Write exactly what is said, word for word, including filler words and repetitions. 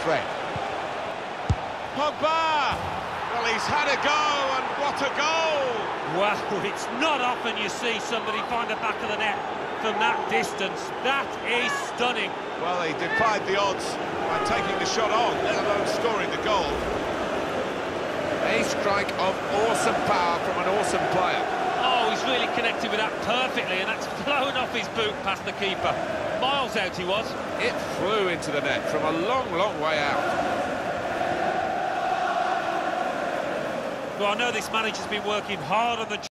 threat. Pogba! Well, he's had a go, and what a goal! Wow, it's not often you see somebody find the back of the net from that distance. That is stunning. Well, he defied the odds by taking the shot on, let alone scoring the goal. A strike of awesome power from an awesome player. Oh, he's really connected with that perfectly, and that's flown off his boot past the keeper. Miles out he was. It flew into the net from a long, long way out. Well, I know this manager's been working hard on the